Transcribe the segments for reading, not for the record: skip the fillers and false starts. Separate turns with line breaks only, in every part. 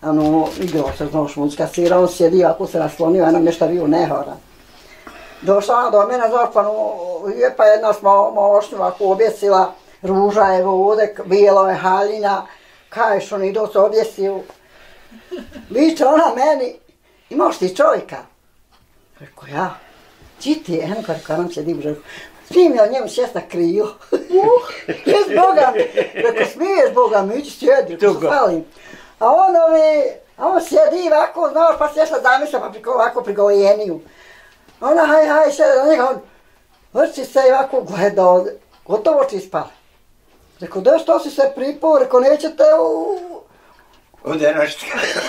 igrao se, znaš, muzika svira, on sjedio, ako se naslonio, jedna nešto bio nehoran. Došla ona do mene, znaš, pa jedna smo mošnju ovako objesila, ruža je ovdje, bijelo je haljina, kaješ on idu se objesio. Viče ona meni, imaš ti čovjeka? Rekao ja, či ti je, rekao nam se divu, rekao, smijem ja njemu sjest na krilo. Jes Boga mi, rekao smiješ Boga mi, ići sjedi, rekao se falim. A on sjedi ovako, znaš, pa sješla zamisla, pa ovako prigojeniju. Ona haj, sjedi na njega, on vrči se i ovako gledao, gotovo ti spali. Rekao, da što si se pripao, rekao, nećete
Uderašti.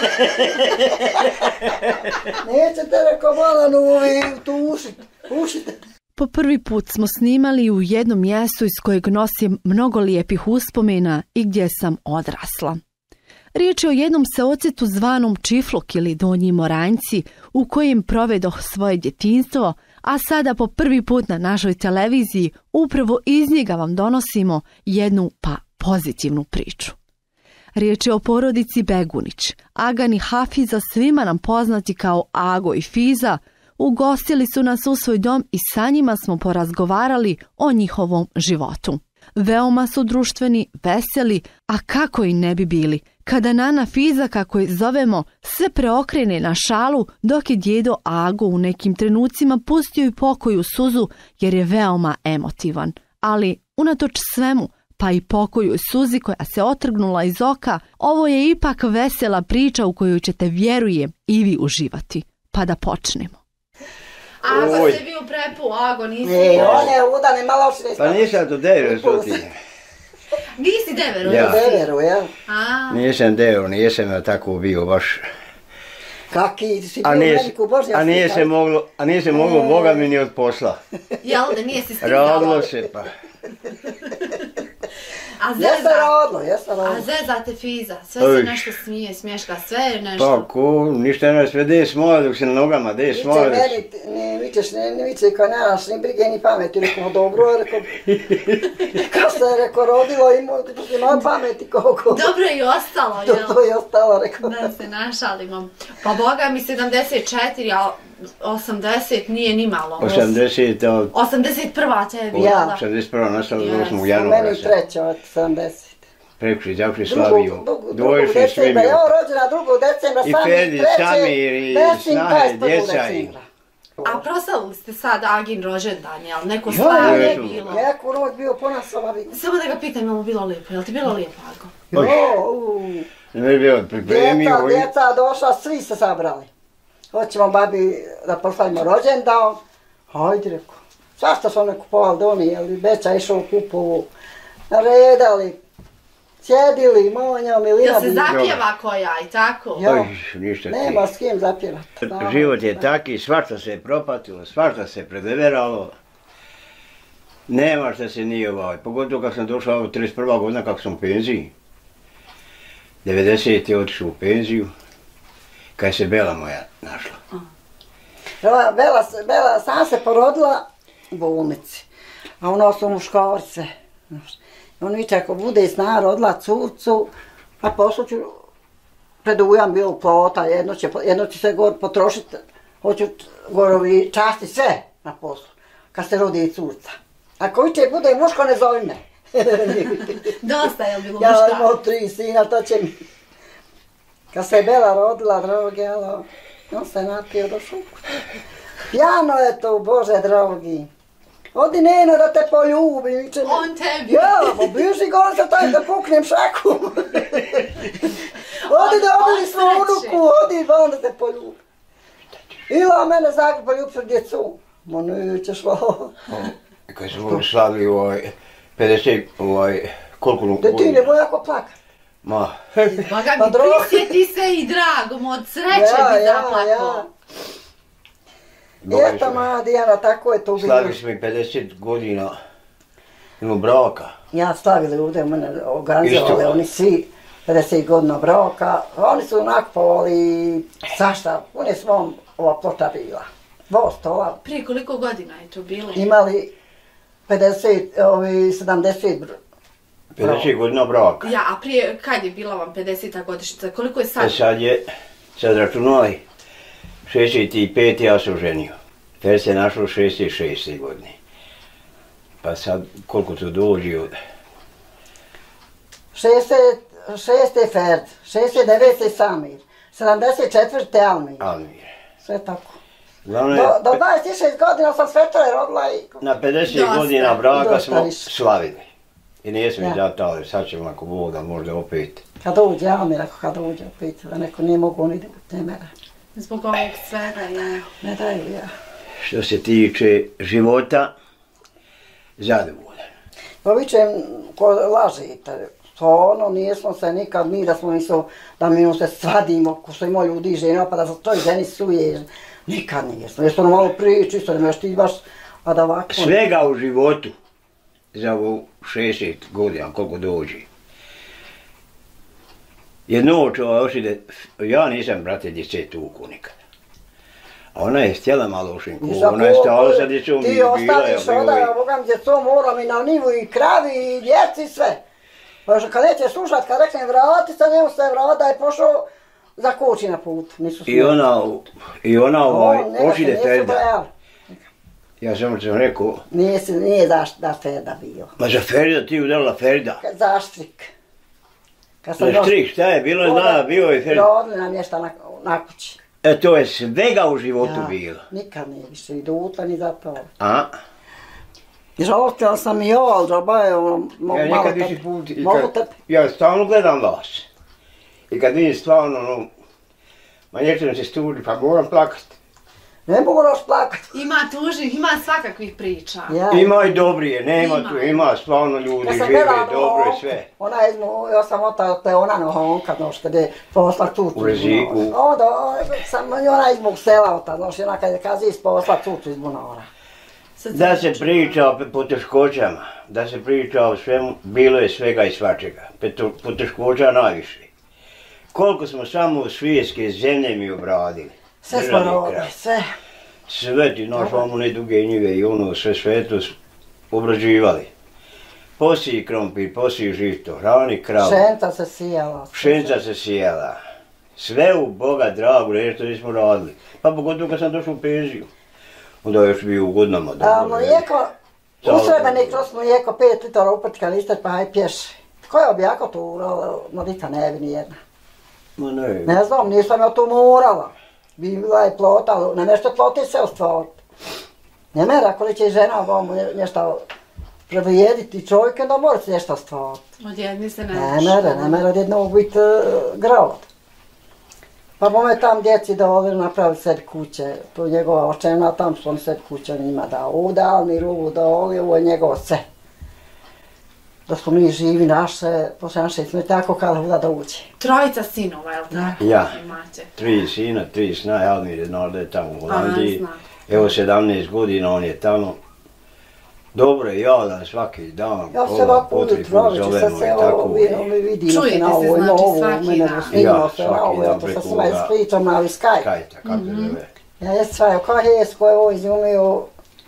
Nećete, rekao, Balanu, ušite.
Po prvi put smo snimali u jednom mjestu iz kojeg nosim mnogo lijepih uspomena i gdje sam odrasla. Riječ je o jednom seocitu zvanom Čifluk ili Donji Moranjci u kojem provedoh svoje djetinjstvo, a sada po prvi put na našoj televiziji upravo iz njega vam donosimo jednu pozitivnu priču. Riječ je o porodici Begunić. Agan i Hafiza, svima nam poznati kao Ago i Fiza, ugostili su nas u svoj dom i sa njima smo porazgovarali o njihovom životu. Veoma su društveni, veseli, a kako i ne bi bili, kada Nana Fiza, kako je zovemo, sve preokrene na šalu, dok je djedo Ago u nekim trenucima pustio i pokoju suzu jer je veoma emotivan. Ali, unatoč svemu, pa i pokoju suzi koja se otrgnula iz oka, ovo je ipak vesela priča u kojoj ćete, vjerujem, i vi uživati. Pa da počnemo.
Ago se bio prepu, Ago nisi...
on je udan i malo šli.
Pa nisam do 9 žuti.
Nisi devero?
Ja.
Devero, ja.
Nisam devero, nisam tako bio baš.
Kaki, si bio veliku Božja slika.
A nije se moglo Boga mi ni od posla.
Jel da nije se stigao?
Radilo se pa.
Jeste rodilo.
A zezate Fiza, sve se nešto smije, smješka, sve je nešto.
Pa ko, ništa ne sve, gdje je smoja dok se na nogama, gdje je smoja dok se...
Ne viće kao nemaš ni brige ni pameti, rekao dobro, rekao... Kao se je rekao rodilo, imao pameti koliko...
Dobro je i ostalo, jel?
To je ostalo, rekao.
Da se našalimo. Pa Boga mi 74, a 80 nije ni malo.
80...
81. tebi, jel da?
81. nastalo 8. januara.
Meni treća od 70.
Prekli, zakli slaviju. Dvojši svi mi.
Ja rođena 2. decembra,
i Fedi, Samir, i Snahe, djeca i...
A proslavili ste sad Agin rođendan, jel? Neko slavlje je bilo?
Jako rod bio ponaslavi.
Samo da ga pitam, imamo bilo lijepo, jel ti bilo lijepo, Ago?
Ne je bilo pripremio.
Djeca došla, svi se sabrali. Hoćemo babi da proslavimo rođendan. Hajde, rekao. Svašta su one kupovali donijeli, Beća išao u kupovu. Naredali. Sjedili, Monja, Milina.
Jel se zapjeva koja i tako?
Ništa ti.
Nema s kim zapjevati.
Život je taki, svašta se je propatilo, svašta se je predleveralo. Nema šta se nije pogotovo kad sam došao 31. godina kako sam u penziji. 90. je otišao u penziju, kad se Bela moja našla.
Bela sam se porodila u bolnici, a ono su muškarce. On viče, ako bude snaha rodila curcu, a poslu ću pred ujam bio plota, jedno će se gore potrošiti, hoću gorovi časti sve na poslu, kad se rodi i curca. Ako viče bude muško, ne zovi me.
Dosta je bilo muška?
Ja imao 3 sina, to će mi. Kad se je Bela rodila, drogi, on se napio do šuku. Pijano je to, Bože drogi. Odi Nena da te poljubi.
On tebi?
Ja, bliži gore se taj da puknem šaku. Odi da obili svoju unuku, odi da te poljubi. Ila mene Zagreb poljubi sa djecu. Ma nećeš ovo.
Kad smo slavili 50, koliko godina?
Da ti ne boja ako plakat.
Ma.
Boga mi, prisjeti se i dragom, od sreće bi zaplakao.
Eto moja Dijana, tako je to bilo.
Slavili smo i 50 godina braka.
Ja slavili ovdje, mene organizovali, oni svi 50 godina braka. Oni su nakupovali svašta, on je svom ova ploča bila. 2 stola.
Prije koliko godina je to bilo?
Imali 70
50 godina braka.
Ja, a prije, kad je bila vam 50. godišnjica? Koliko je sad?
Sad računali, 65. ja sam ženio. Fer se našlo 66. godine. Pa sad, koliko to dođe od...
66. Ferd, 69. Samir, 74. Almir.
Almir.
Sve tako.
Do
26 godina sam sve to je rodila i...
Na 50 godina braka smo slavili. I nijesmo izdatali, sad ćemo ako Bog da možda opet.
Kad uđe, ja mi rekao kad uđe opet, da neko nije mogu ni da mene.
Zbog ovog svega, ja.
Ne daju, ja.
Što se tiče života, zadovoljan.
Običajem ko lažite, stvarno nismo se nikad mi da smo mislili da mi se svadimo, ko što ima ljudi i žena, pa da za toj ženi suje. Nikad nismo, jer smo malo priči, što ne ti baš, a da ovako...
Svega u životu, za ovu 60 godina, koliko dođe. Jedno ošide, ja nisam brate djece tuku nikada. A ona je htjela malo ošinku, ona je stala sa djecom i bila.
Ti ostaniš onda, Bogam djecom moram i na nivu i kravi i djeci sve. Pa kad neće slušat, kad rekne vrati se, njemu se vrati da je pošao za kući na put.
I ona ošide Ferda. Ja sam rekao...
Nije da Ferda bio.
Ma za Ferda ti udarila Ferda?
Za štrik.
Za štrik, šta je bilo? Bio je Ferda.
Rodili nam nešto na kući.
To je svega u životu bilo.
Nikad nije više, ni duta, ni za to.
A?
Žalostila sam i ovo, ali džaba je ono, malo tebi.
Ja stalno gledam vas. I kad vidim stvarno, ma nećem se studi, pa moram plakat.
Ne moraš plakat.
Ima tužnih, ima svakakvih priča.
Ima i dobrije, nema tu, ima stvarno ljudi, žive, dobro i sve.
Ja sam otala Leona na Honka, znaš, kada je posla cucu.
U Reziku.
Onda sam ona iz mog sela otala, znaš, ona kada je kazi iz posla cucu iz Bunara.
Da se priča o poteškoćama, da se priča o svemu, bilo je svega i svačega. Poteškoća najviše. Koliko smo samo svijetske zemlje mi obradili.
Sve smo rodili, sve.
Sve ti, znaš, vamo ne duge njive i ono, sve to obrađivali. Posiji krompir, posiji žito, hrani kravu.
Pšenica se sijala.
Pšenica se sijala. Sve u Boga dragu, nešto nismo radili. Pa pogotovo kad sam došao u penziju. Onda je još bio u godinama.
Mlijeko, u Srebrnik kroz mlijeko 5 litara upati kanister pa aj pješi. Ko je objako tu, mladika ne bi nijedna.
Ma ne.
Ne znam, nisam ja tu morala. Bila je plota, ne nešto ploti se ostvariti. Ne mera koliko će žena vam nešto previjediti čovjek, onda mora se nešto ostvariti.
Od jedni se
ne mera od jednog biti grad. Pa bome tam djeci doveli napravili sebi kuće, to je njegova očevna, tam su oni sebi kuće njima dao. Udal mi rubu doveli, ovo je njegovo sve. Da smo mi živi naše, posle naše smrti, tako kada huda da uđe.
Trojica sinova, je li tako?
Ja, 3 sina, 3 sna, Almir je znao da je tamo u Holandiji. Evo 17 godina on je tamo. Dobro je jadan svaki dan,
ja se ovako ujutro, zovemo i tako. Čujete se znači svaki dan?
Ja, svaki dan
preko ovoga. Ja sam pričam na ovi Skype.
Skype, kako se zove.
Ja jesam svaju, ko je ovo izumio.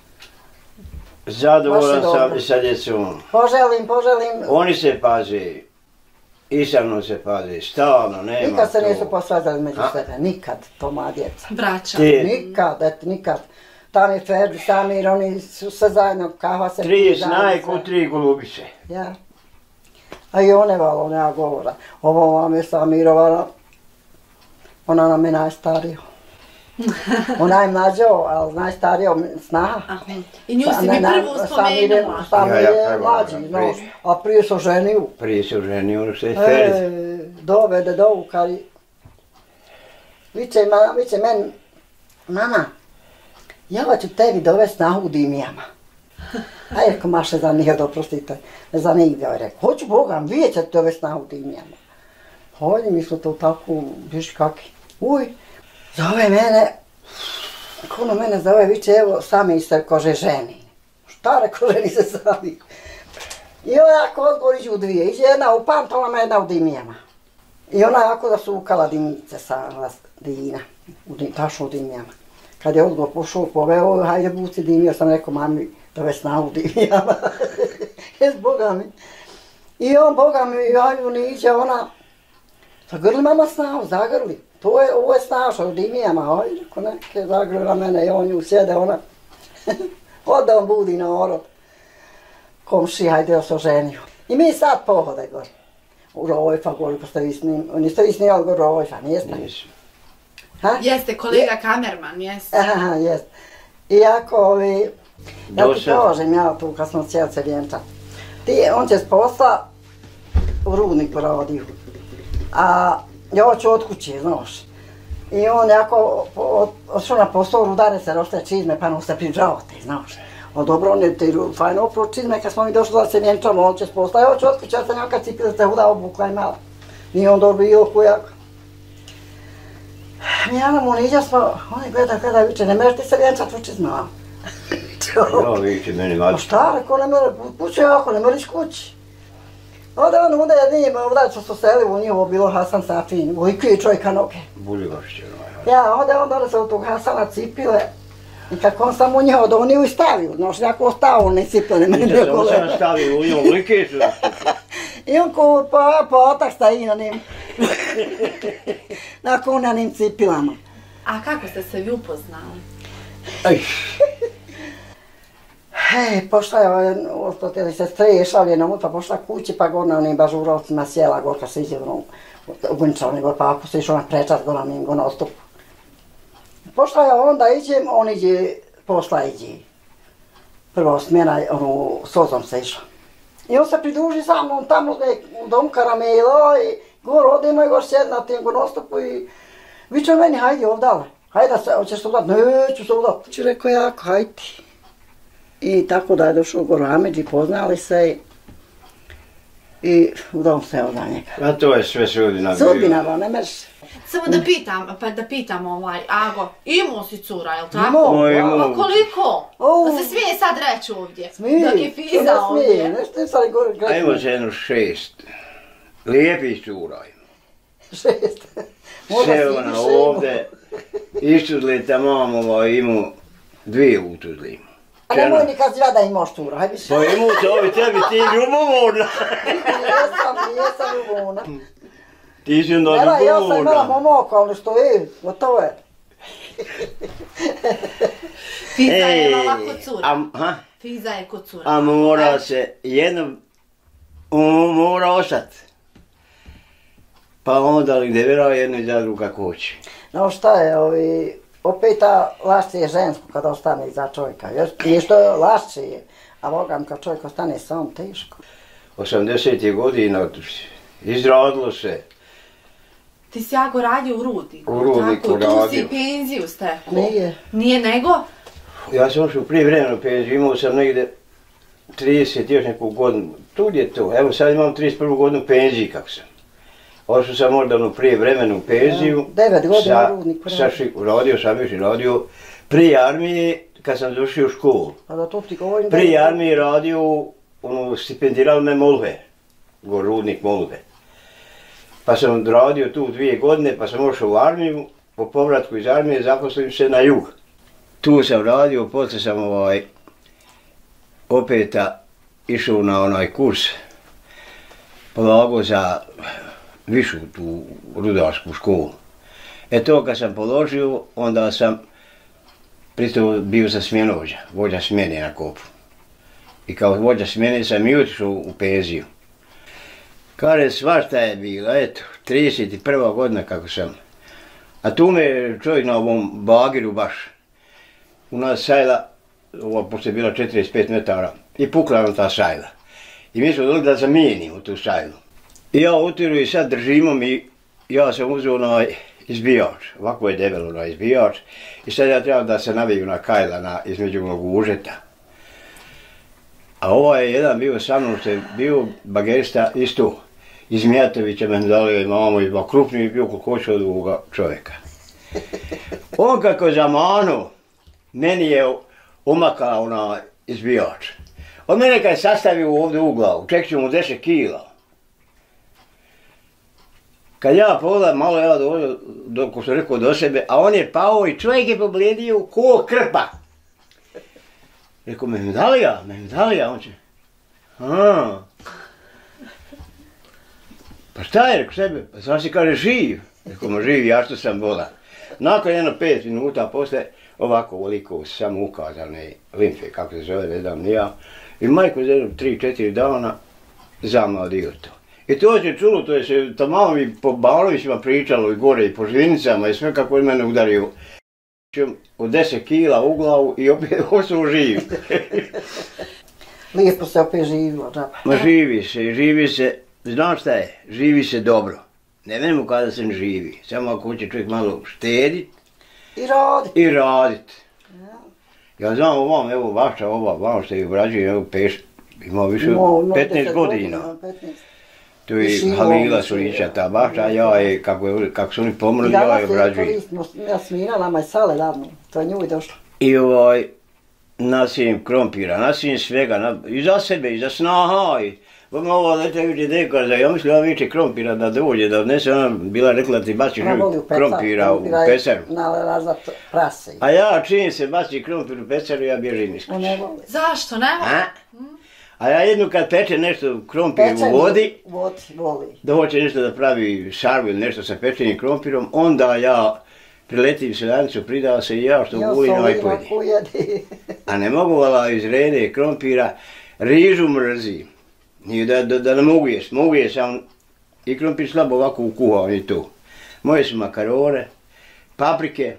Zadovoljan sam i sa djecom.
Poželim.
Oni se paze, i sa mnom se paze, stalno, nema to.
Nikad se nisu posvađali među sebe, nikad, to moja djeca.
Braća.
Nikad. Tam je Ferdi, Samir, oni su sve zajedno, kahva se...
3 snajku, 3 golubice.
Ja. A i one valo, nema govora. Ovo vam je Samirova, ona nam je najstarija. Ona je mlađa, ali najstarija snaha.
I nju si mi prvo spomenula.
Samir je mlađi, znaš, a prije su ženiju.
Ono što je Ferdi.
Dovede dovu, kad viće meni, mama, ja ću tebi dovesti snahu u dimijama. A je rekao, Maše, za njih, oprostite, za njih, ja je rekao, hoću Boga, vi ćete dovesti snahu u dimijama. Hojde, mi smo to tako, viš kaki. Uj, zove mene, kono mene zove, viće, evo, sami se kože ženi. Šta reko, ženi se sami. I onako odgovor iđu u dvije, iđe jedna u pantolama, jedna u dimijama. I ona jako da su ukala dimice sa dina, tašu u dimijama. Kad je odgovor pošao, poveo, hajde buci dimija, sam rekao, mami, dovesti snahu u dimijama. Jes Boga mi. I on, Boga mi, jaju niđe, ona, zagrli mama snavu, zagrli. Ovo je snaša u dimijama, aj, ko neke zagrlila mene i on nju sjede, ona, onda on budi narod. Komši, hajde da se oženio. I mi sad pohode gore. U Rojfa, koliko ste vi snimali, niste vi snimali gore Rojfa, niste?
Nisam.
Jeste, kolega kamerman, jeste.
Aha, jeste. Iako ja ti kažem, ja tu kad smo cijeli se vjenčati. On će s posla u Rudniku radio. A ja ću od kuće, znaš. I on jako odšao na posao, rudare se rošte čizme, pa nam se priđavate, znaš. O dobro, on je ti fajno opro čizme, kad smo mi došli da se vjenčamo, on će s posla. Ja ću od kuće, ja sam njaka cipila, se huda obukla i mala. Nije on dobio kujak. Mijana mu niđa smo, oni gleda, viče, ne možeš ti se vjenčat u čizmama.
Ja, viče meni mati.
Pa šta, reko, ne može, kuće jako, ne možeš kući. Onda on ude njima, ovdje što su seli u njihovo bilo Hasan Safin, ujkuje čovjeka noge.
Buljevašće, onaj.
Ja, onda se od tog Hasana cipile. I kako on sam u njihovo, da on nije stavio, znaš, jako ostao, on ne cipile, ne meni
rekao. Nisam sam stavio u njihovo, ulike su.
I on ko potak staji na njim. Nakon na njim cipilama.
A kako ste se vi upoznali?
Pošla je, ostotili se strešali jednom, pa pošla kući, pa gore na onim bažurovcima sjela, gore kad se iđe u Gunčavni, gore pa ako se išao na prečat, gore na njim, gore na ostupu. Pošla je, onda iđem, on iđe, posla iđe. Prvo smjena, sozom se išla. I on se pridruži sa mnom tamo u dom Karamela i gore odemo i gore sjed na tim, gore na ostupu i viče meni, hajde ovdale, hajde, hoćeš se udat, neću se udat. Či rekao jako, hajde. I tako da je došao gore Amidži, poznali se i udao se od njega.
A to je sve sudbina bila.
Sudbina, ne meš.
Samo da pitam Ago, imao si cura, jel tako?
Imao.
A koliko? Da se smije sad reći ovdje.
Smije.
Dok je Fiza ovdje.
Nešto je sad gore.
A imao se jedno 6. Lijepih cura ima.
6.
Sve ona ovdje. Istudli tamamo imao 2 u Tuzli.
A nemoj nikad zva da imaš cura, hajde se.
Pa imao se ovi tebi, ti ljubomorna.
Jesam ljubomorna.
Ti si onda
ljubomorna. Ja sam imala momaka, ali što je, gotovo je.
Fiza je imala kod cura. Fiza je kod cura.
A mora se jedno, mora ostat. Pa onda gdje vjerao jedno i za druga hoće.
No šta je, opet ta lašće je žensko kad ostane iza čovjeka. Nije što lašće je, a Bogam kad čovjek ostane sam, teško.
80. godina izradilo se.
Ti si jako radio u Rudniku.
U Rudniku radio.
Tu si penziju stekao.
Nije.
Nije nego?
Ja sam ušao prije vremenu penziju, imao sam negdje 30 još neku godinu. Tu je to, evo sad imam 31. godinu penziji kako sam. Ošao sam možda prije vremenu penziju.
9 godina u Rudniku.
Radio prije armije kad sam došao u školu. Prije armije radio, stipendirali me Molve, Rudnik Molve. Pa sam radio tu 2 godine, pa sam ošao u armiju, po povratku iz armije zaposlim se na jug. Tu sam radio, poslije sam opet išao na onaj kurs, polagao za višu tu rudarsku školu. To kad sam položio, onda sam pritom bio za smjenovođa, vođa smjene na Kopru. I kao vođa smjene sam i otišao u penziju. Kaže, svašta je bilo, 31. godina kako sam. A tu me čovjek na ovom bagiru baš, u nas sajla, pošto je bila 45 metara, i pukla nam ta sajla. I mi smo došli da zamijenimo tu sajlu. I ja utiru i sad držimo mi, ja sam uzeo onaj izbijač, ovako je debel onaj izbijač, i sad ja trebam da se naviju na kajla između onog užeta. A ovaj jedan bio sa mnom, što je bio bagerista isto, iz Mijatovića me dali imamo i krupniji bio koliko hoće od ovoga čovjeka. On kako je zamanuo, meni je omakao onaj izbijač. On mene kad je sastavio ovdje u glavu, ček ću mu 10 kila. Kad ja pogledam, malo ja dovoljno, dok sam rekao do sebe, a on je pao i čovjek je pobledio ko krpa. Rekao, medalija, on će. Pa šta je, rekao sebe, pa sam si kaže živ. Rekao mu živ, ja što sam bolan. Nakon jedno 5 minuta poslije, ovako ovoliko samo ukazane limfe, kako se zove, ne znam ni ja. I majko za 3-4 dana zamladio to. I to se čulo, to je se tamo mi po Balovićima pričalo i gore i po Žvinicama i sve kako je mene udario. Od 10 kila u glavu i opet ostao živ.
Lijepo se opet živilo, džaba.
Ma živi se, znaš šta je, živi se dobro. Ne vemo kada se živi, samo ako hoće čovjek malo štedit. I radit. Ja znam ovom, evo vaša ova što je obrađuje, evo ima više 15 godina. To je Halila Surića, ta baša, a ja je, kako su oni pomrli, ja je obrađujem.
Jasmina nama je sale davno, to je njoj došlo.
I nasijem krompira, nasijem svega, i za sebe, i za snaha, i ovo lete viče deka, ja mislim da viče krompira da dođe, da odnese, ona bila rekla da ti baci krompira u pesaru.
Nalazat prase.
A ja čim se baci krompir u pesaru, ja bježim iz kuće.
Zašto, ne voli?
A ja jednu kad peče nešto krompir u vodi,
da
hoće nešto da pravi šarvu ili nešto sa pečenim krompirom, onda ja priletim seljanicu, pridao se i ja što volim ovaj pojedi. A ne mogu iz rede krompira, rižu mrzim. Nije da ne mogu jest, i krompir slabo ovako ukuhao i to. Moje su makarone, paprike,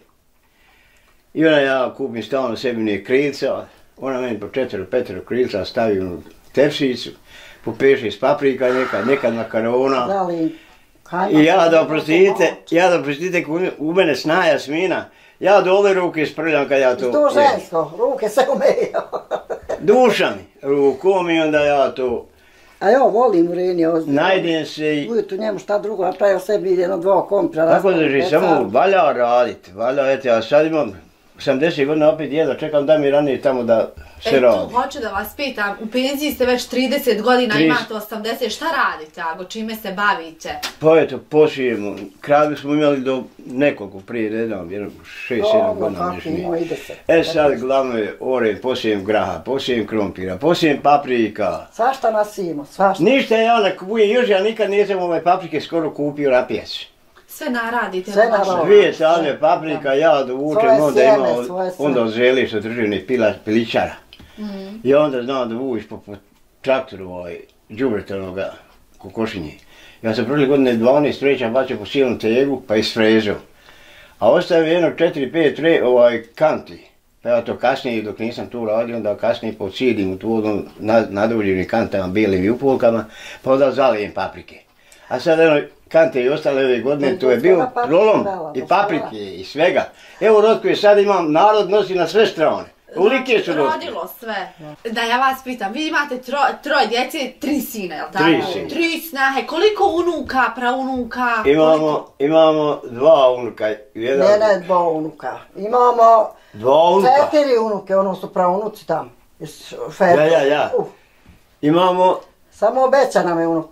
i onda ja kupim stalno sebi krilca, ona meni po 4-5 krilca stavi u tepsicu, po 5-6 paprika nekad makarona. I ja da oprostite, u mene sna Jasmina, ja dole ruke sprljam kad ja to...
I to žensko, ruke se umeju.
Duša mi, rukom i onda ja to...
A ja volim urenje ozbiljno.
Najdem se i...
Ujutru njemu šta drugo, napravio sebi 1-2 kompira.
Tako drži, samo valja radit, ja sad imam 80 godina opet jedva, čekam da mi ranije tamo da se radi.
Tu hoću da vas pitam, u penziji ste već 30 godina, imate 80, šta radite, Ago, čime se bavite?
Pa eto, posijemo, kradu smo imali do nekoliko prije, ne znam, 6-7 godina nešto. Sad glavno je posijem graha, posijem krompira, posijem paprika.
Svašta nasijemo, svašta.
Ništa je ona kupuje, još ja nikad nisam paprike skoro kupio rapijec.
Sve naradite.
Dvije sadne paprika, ja dovučem, onda od zeli što drži ne piličara. I onda znam da vuš po traktoru đubretonoga kokošinje. Ja sam prošle godine 12 vreća bacio po silnom tegu pa isfrezao. A ostavio jedno 4-5 kanti. Pa ja to kasnije, dok nisam tu radio, onda kasnije pocijedim u tu nadođenim kantama, bijelim i upolkama, pa onda zalijem paprike. A sad kante i ostale ove godine, to je bio prolom i paprike i svega. Evo rod koji sad imam, narod nosi na sve strane. Ulike su rodili.
Rodilo sve. Da ja vas pitam, vi imate troje djece, 3 sina, jel tako?
3 sina.
3 snahe, koliko unuka, praunuka?
Imamo 2 unuka.
Ne, 2 unuka. Imamo 4 unuke, ono su praunuci tamo.
Ja. Imamo...
Samo obeća nam je unuk.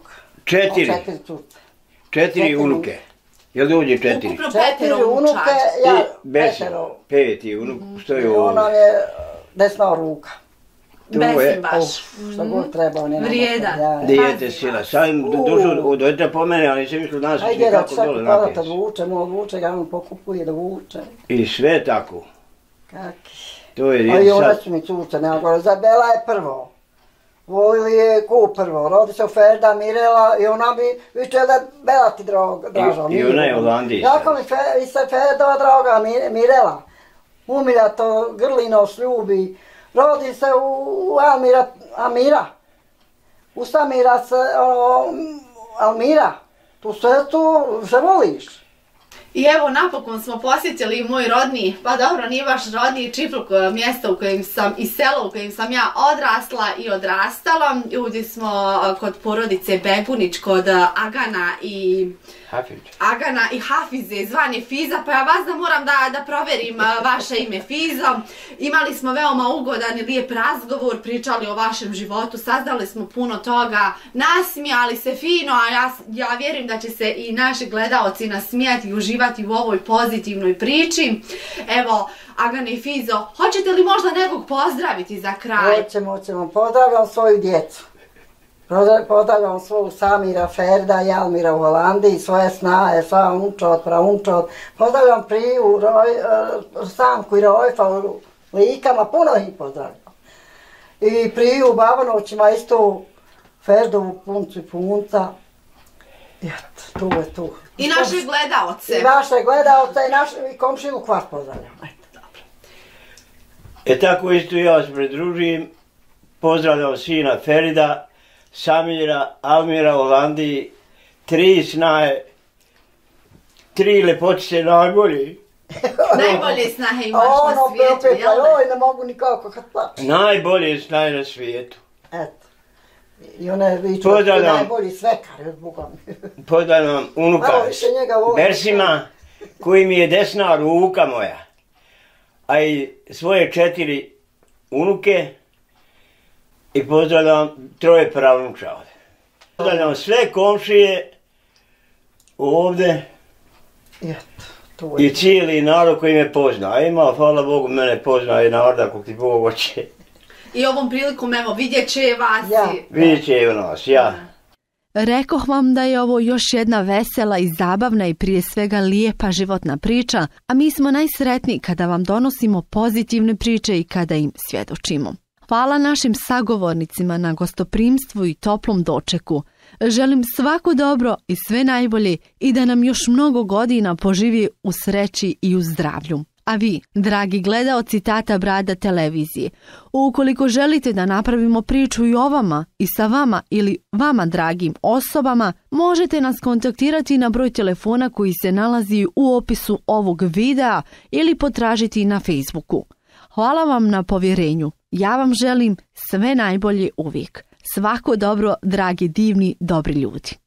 4 unuke. Jel dođe 4?
Ukupno 5
unuke, ja
5 unuk, što je ovo?
Ona je desna ruka.
Besim baš.
Šta god treba, on je nama.
Vrijedan.
Dijete sila, sad dojte po mene, ali nisam mislio danas
ajde kako dole napiješ. Ajde da vuče ga, on pokupuje da vuče.
I sve tako.
Kaki. A i ona su mi cuce, nema gore, Zabela je prvo. Volili je ko prvo, rodi se u Ferda, Mirela i ona bi više da Bela ti draža.
I ona je Holandijska.
Jako mi se Ferdova draga Mirela. Umilja to grlino sljubi. Rodi se u Amira. U Samira se Almira. Tu sve tu se voliš.
I evo napokon smo posjetili moj rodni, pa dobro nije baš rodni Čipluk, mjesto u kojem sam i selo u kojem sam ja odrasla i odrastala. Ovdje smo kod porodice Bebunić, kod Agana i Hafize, zvani Fiza, pa ja vas da moram da proverim vaše ime Fizo. Imali smo veoma ugodan i lijep razgovor, pričali o vašem životu, saznali smo puno toga, nasmijali se fino, a ja vjerujem da će se i naši gledaoci nasmijati i uživati u ovoj pozitivnoj priči. Evo, Agane i Fizo, hoćete li možda nekog pozdraviti za kraj?
Hoćemo, pozdravljam svoju djecu. Pozdravljam svoju Samira Ferda, Jalmira u Holandiji, svoje snaje, sva unčot, praunčot. Pozdravljam Priju, Samku i Rojfa u Likama, puno ih pozdravljam. I Priju u Bavanovićima isto, Ferdovu puncu i punca. I eto, tu je tu.
I naše gledaoce.
I vaše gledaoce i naše komšiluk vas pozdravljam.
Tako isto ja se pridružim. Pozdravljam sina Ferida, Samira, Almira u Holandiji, 3 snaje, 3 lepotice najbolji.
Najbolje snahe imaš na svijetu, jel da?
Oj, ne mogu nikako kad plaćem.
Najbolje snaje na svijetu.
Eto. I one viču, najbolji svekar, Boga mi.
Pozdravljam unuka Bersima, koji mi je desna ruka moja, a i svoje 4 unuke, i pozdravljam 3 pravnuča ovdje. Pozdravljam sve komšije ovdje i cijeli narod koji me pozna. A ima, hvala Bogu, mene pozna i naroda kog ti Bog hoće.
I ovom prilikom, evo, vidjet će vas.
Ja.
Vidjet će nas, ja.
Rekoh vam da je ovo još jedna vesela i zabavna i prije svega lijepa životna priča, a mi smo najsretniji kada vam donosimo pozitivne priče i kada im svjedočimo. Hvala našim sagovornicima na gostoprimstvu i toplom dočeku. Želim svako dobro i sve najbolje i da nam još mnogo godina poživi u sreći i u zdravlju. A vi, dragi gledaoci Tata Brada televizije, ukoliko želite da napravimo priču i o vama i sa vama ili vama dragim osobama, možete nas kontaktirati na broj telefona koji se nalazi u opisu ovog videa ili potražiti na Facebooku. Hvala vam na povjerenju. Ja vam želim sve najbolje uvijek. Svako dobro, dragi, divni, dobri ljudi.